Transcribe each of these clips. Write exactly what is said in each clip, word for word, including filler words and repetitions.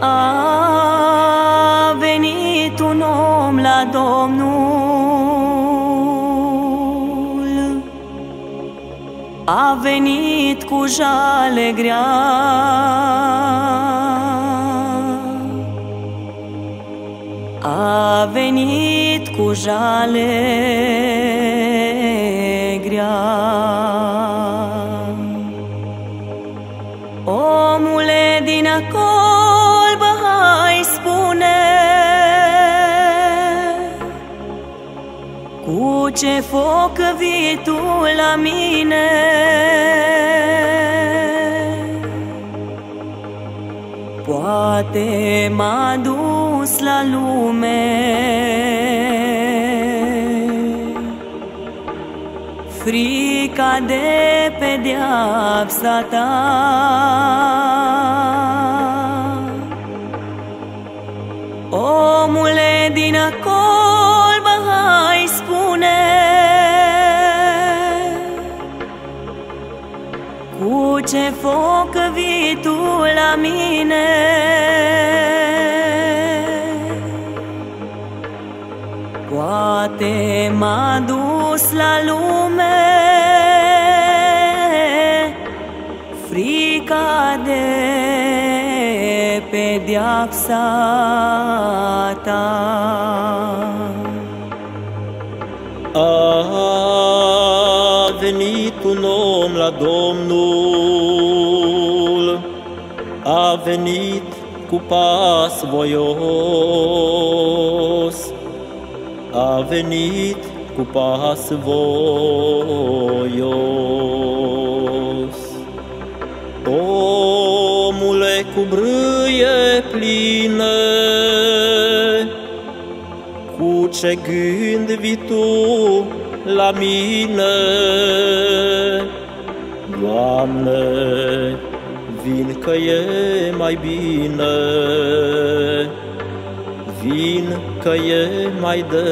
A venit un om la Domnul, a venit cu jale grea, a venit cu jale grea. Omule din colbă, hai spune, cu ce foc vii tu la mine? Poate m-a dus la lume frica de pedeapsa ta. Omule din colbă, hai spune, cu ce foc vii tu la mine? Poate m-a dus la lume frica de pedeapsa ta. A venit un om la Domnul, a venit cu pas voios, a venit cu pas voios. Omule cu brâie pline, cu ce gând vii tu la mine? Doamne, vin că e mai bine, vin că e mai de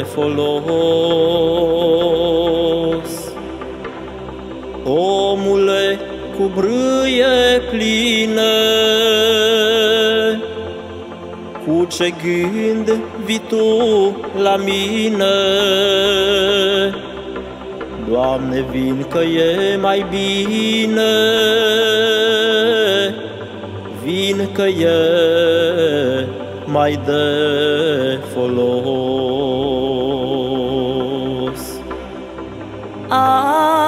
folos. Omule cu brâie pline, cu ce gând vii tu la mine? Doamne, vin că e mai bine, vin că e mai de folos. A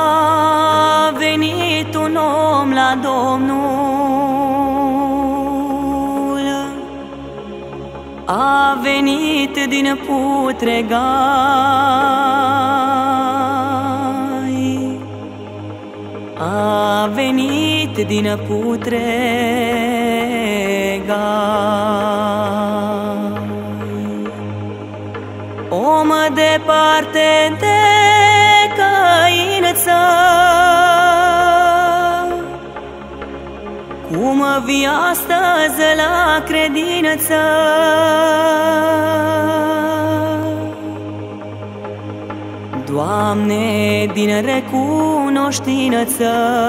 venit un om la Domnul, a venit din putregai, a venit din putregai. Om departe de căință, cum vii astăzi la credință? Doamne, din recunoștință,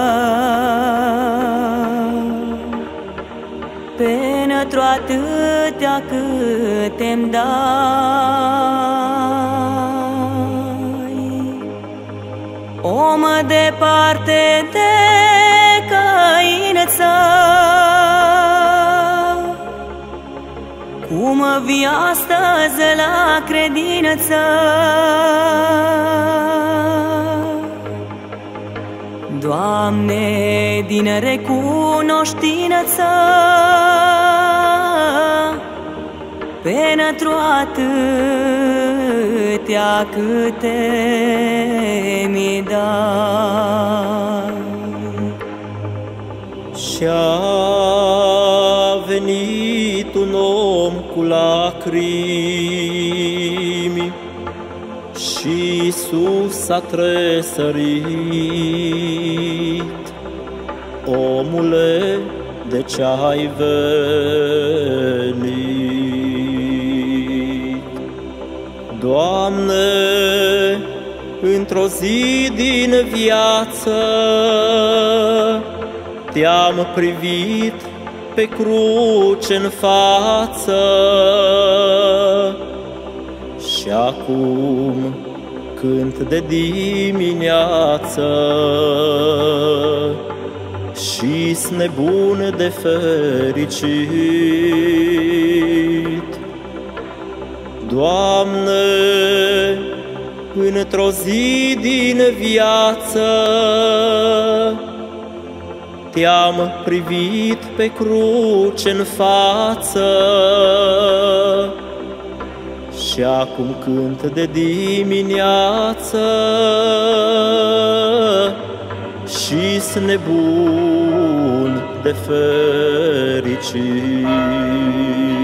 pentru atâtea cât îmi dai. Om departe de căință, cum vii astăzi la credință? Doamne, din recunoștință, pentru atâtea câte mi dai. Și-a venit un om cu lacrimi și Iisus a tresărit. Omule, de ce ai venit? Doamne, într-o zi din viață Te-am privit pe cruce-n față, și acum cânt de dimineață, și-s nebun de fericit. Doamne, într-o zi din viață Te-am privit pe cruce-n față, și acum cânt de dimineață, și-s nebun de fericit.